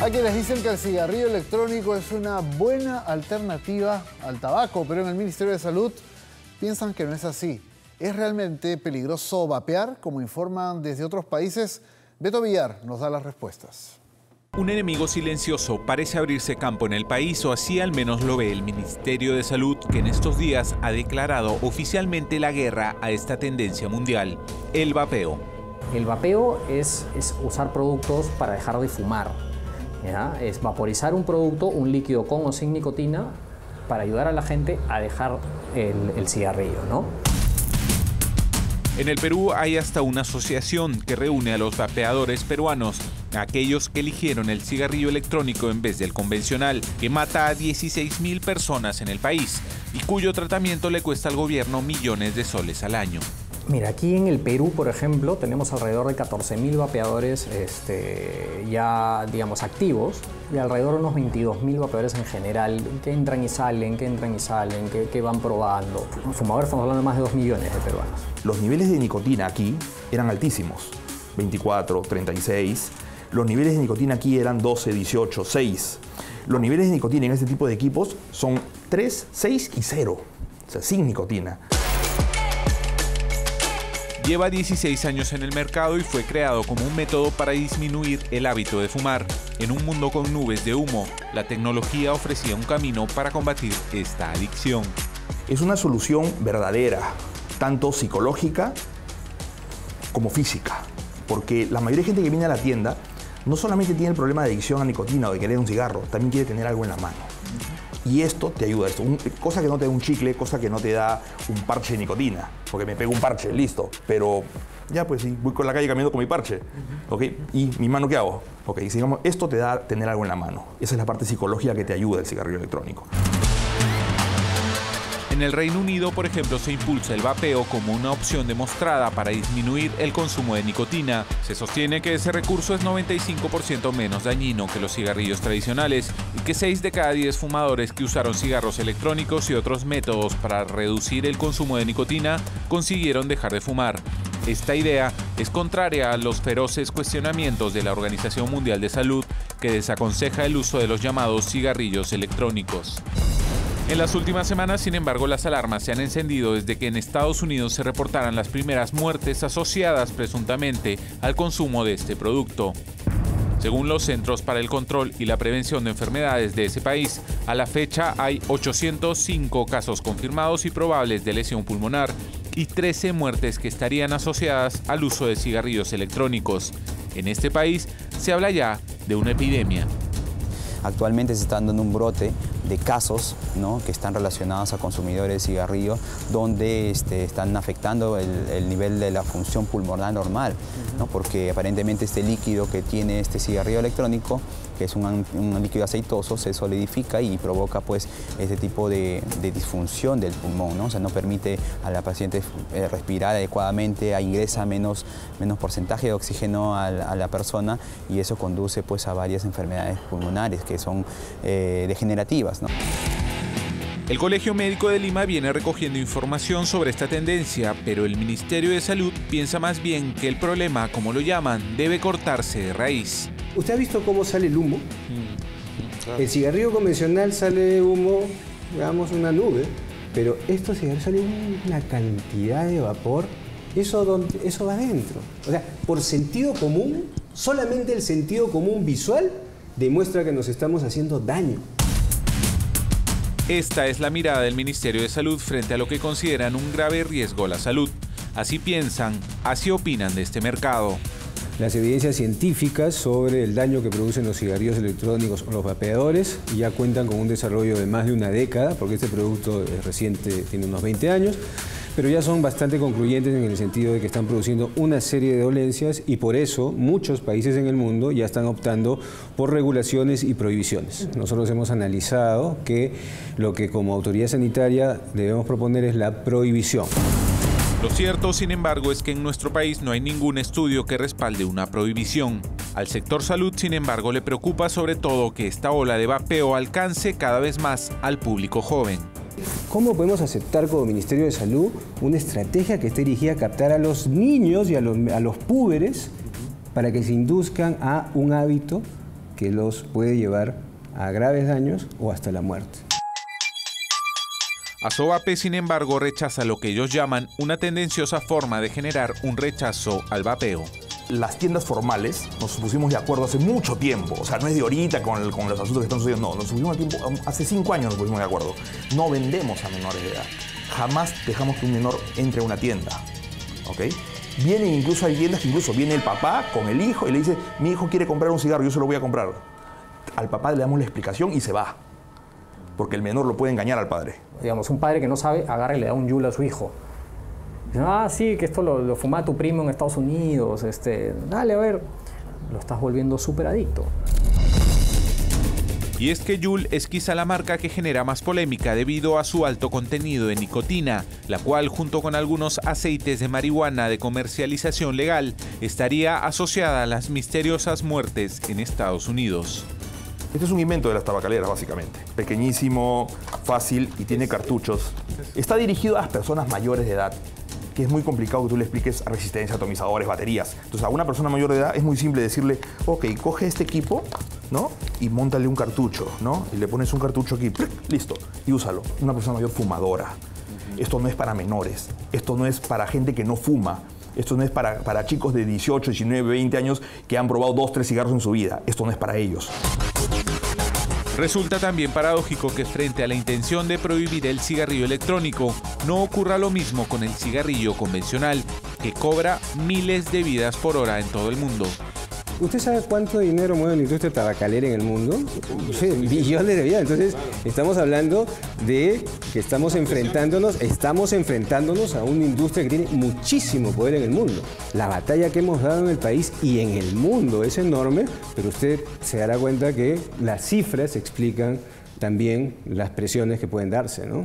Hay quienes dicen que el cigarrillo electrónico es una buena alternativa al tabaco, pero en el Ministerio de Salud piensan que no es así. ¿Es realmente peligroso vapear, como informan desde otros países? Beto Villar nos da las respuestas. Un enemigo silencioso parece abrirse campo en el país, o así al menos lo ve el Ministerio de Salud, que en estos días ha declarado oficialmente la guerra a esta tendencia mundial, el vapeo. El vapeo es usar productos para dejar de fumar, ¿ya? Es vaporizar un producto, un líquido con o sin nicotina, para ayudar a la gente a dejar el cigarrillo, ¿no? En el Perú hay hasta una asociación que reúne a los vapeadores peruanos, aquellos que eligieron el cigarrillo electrónico en vez del convencional, que mata a 16.000 personas en el país y cuyo tratamiento le cuesta al gobierno millones de soles al año. Mira, aquí en el Perú, por ejemplo, tenemos alrededor de 14.000 vapeadores ya, digamos, activos, y alrededor de unos 22.000 vapeadores en general que entran y salen, que van probando. Fumadores, estamos hablando de más de 2 millones de peruanos. Los niveles de nicotina aquí eran altísimos, 24, 36. Los niveles de nicotina aquí eran 12, 18, 6. Los niveles de nicotina en este tipo de equipos son 3, 6 y 0, o sea, sin nicotina. Lleva 16 años en el mercado y fue creado como un método para disminuir el hábito de fumar. En un mundo con nubes de humo, la tecnología ofrecía un camino para combatir esta adicción. Es una solución verdadera, tanto psicológica como física, porque la mayoría de gente que viene a la tienda no solamente tiene el problema de adicción a nicotina o de querer un cigarro, también quiere tener algo en la mano. Y esto te ayuda, cosa que no te da un chicle, cosa que no te da un parche de nicotina, porque me pego un parche, listo, pero ya pues sí, voy con la calle caminando con mi parche, ¿ok? ¿Y mi mano qué hago? Ok, digamos, esto te da tener algo en la mano. Esa es la parte psicológica que te ayuda el cigarrillo electrónico. En el Reino Unido, por ejemplo, se impulsa el vapeo como una opción demostrada para disminuir el consumo de nicotina. Se sostiene que ese recurso es 95% menos dañino que los cigarrillos tradicionales y que 6 de cada 10 fumadores que usaron cigarros electrónicos y otros métodos para reducir el consumo de nicotina consiguieron dejar de fumar. Esta idea es contraria a los feroces cuestionamientos de la Organización Mundial de Salud, que desaconseja el uso de los llamados cigarrillos electrónicos. En las últimas semanas, sin embargo, las alarmas se han encendido desde que en Estados Unidos se reportaran las primeras muertes asociadas presuntamente al consumo de este producto. Según los Centros para el Control y la Prevención de Enfermedades de ese país, a la fecha hay 805 casos confirmados y probables de lesión pulmonar y 13 muertes que estarían asociadas al uso de cigarrillos electrónicos. En este país se habla ya de una epidemia. Actualmente se está dando un brote de casos, ¿no?, que están relacionados a consumidores de cigarrillo, donde están afectando el nivel de la función pulmonar normal, ¿no?, porque aparentemente este líquido que tiene este cigarrillo electrónico, que es un líquido aceitoso, se solidifica y provoca pues este tipo de disfunción del pulmón, ¿no? O sea, no permite a la paciente respirar adecuadamente, ingresa menos porcentaje de oxígeno a la persona, y eso conduce pues a varias enfermedades pulmonares que son degenerativas, ¿no? El Colegio Médico de Lima viene recogiendo información sobre esta tendencia, pero el Ministerio de Salud piensa más bien que el problema, como lo llaman, debe cortarse de raíz. ¿Usted ha visto cómo sale el humo? Claro. El cigarrillo convencional sale humo, digamos, una nube, pero estos cigarrillos salen una cantidad de vapor, eso va adentro. O sea, por sentido común, solamente el sentido común visual demuestra que nos estamos haciendo daño. Esta es la mirada del Ministerio de Salud frente a lo que consideran un grave riesgo a la salud. Así piensan, así opinan de este mercado. Las evidencias científicas sobre el daño que producen los cigarrillos electrónicos o los vapeadores ya cuentan con un desarrollo de más de una década, porque este producto es reciente, tiene unos 20 años, pero ya son bastante concluyentes en el sentido de que están produciendo una serie de dolencias, y por eso muchos países en el mundo ya están optando por regulaciones y prohibiciones. Nosotros hemos analizado que lo que como autoridad sanitaria debemos proponer es la prohibición. Lo cierto, sin embargo, es que en nuestro país no hay ningún estudio que respalde una prohibición. Al sector salud, sin embargo, le preocupa sobre todo que esta ola de vapeo alcance cada vez más al público joven. ¿Cómo podemos aceptar como Ministerio de Salud una estrategia que esté dirigida a captar a los niños y a los púberes para que se induzcan a un hábito que los puede llevar a graves daños o hasta la muerte. Asovape, sin embargo, rechaza lo que ellos llaman una tendenciosa forma de generar un rechazo al vapeo. Las tiendas formales nos pusimos de acuerdo hace mucho tiempo, o sea, no es de ahorita con los asuntos que están sucediendo, no, nos pusimos de tiempo, hace 5 años nos pusimos de acuerdo. No vendemos a menores de edad, jamás dejamos que un menor entre a una tienda, ¿ok? Vienen incluso, hay tiendas que incluso viene el papá con el hijo y le dice, mi hijo quiere comprar un cigarro, yo se lo voy a comprar. Al papá le damos la explicación y se va, porque el menor lo puede engañar al padre. Digamos, un padre que no sabe, agarra y le da un yule a su hijo. Dice, ah, sí, que esto lo fumaba tu primo en Estados Unidos, dale, a ver, lo estás volviendo súper adicto. Y es que Juul es quizá la marca que genera más polémica debido a su alto contenido de nicotina, la cual junto con algunos aceites de marihuana de comercialización legal estaría asociada a las misteriosas muertes en Estados Unidos. Este es un invento de las tabacaleras, básicamente. Pequeñísimo, fácil y tiene cartuchos. Está dirigido a las personas mayores de edad, que es muy complicado que tú le expliques resistencia, atomizadores, baterías. Entonces, a una persona mayor de edad es muy simple decirle, ok, coge este equipo, ¿no? Y móntale un cartucho, ¿no? Y le pones un cartucho aquí, ¡plic! Listo, y úsalo. Una persona mayor fumadora. Esto no es para menores, esto no es para gente que no fuma. Esto no es para chicos de 18, 19, 20 años que han probado 2, 3 cigarros en su vida. Esto no es para ellos. Resulta también paradójico que frente a la intención de prohibir el cigarrillo electrónico, no ocurra lo mismo con el cigarrillo convencional, que cobra miles de vidas por hora en todo el mundo. ¿Usted sabe cuánto dinero mueve la industria tabacalera en el mundo? Sí, billones de vidas. Entonces, estamos hablando de que estamos enfrentándonos a una industria que tiene muchísimo poder en el mundo. La batalla que hemos dado en el país y en el mundo es enorme, pero usted se dará cuenta que las cifras explican también las presiones que pueden darse, ¿no?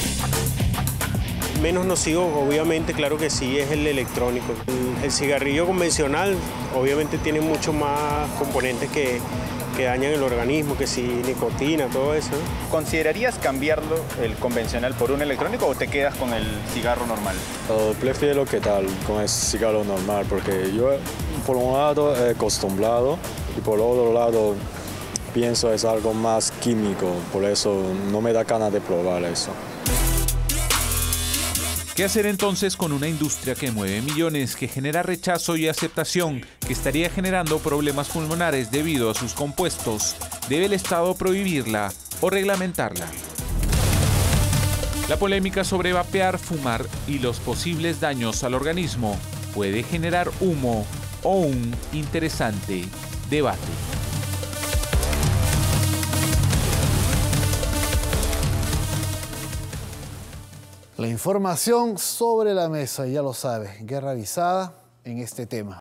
Menos nocivo, obviamente, claro que sí, es el electrónico. El cigarrillo convencional, obviamente, tiene mucho más componentes que dañan el organismo, que si nicotina, todo eso. ¿Considerarías cambiarlo, el convencional, por un electrónico o te quedas con el cigarro normal? Prefiero que tal con el cigarro normal, porque yo, por un lado, he acostumbrado y por otro lado, pienso es algo más químico, por eso no me da ganas de probar eso. ¿Qué hacer entonces con una industria que mueve millones, que genera rechazo y aceptación, que estaría generando problemas pulmonares debido a sus compuestos? ¿Debe el Estado prohibirla o reglamentarla? La polémica sobre vapear, fumar y los posibles daños al organismo puede generar humo o un interesante debate. La información sobre la mesa, ya lo sabe, guerra avisada en este tema.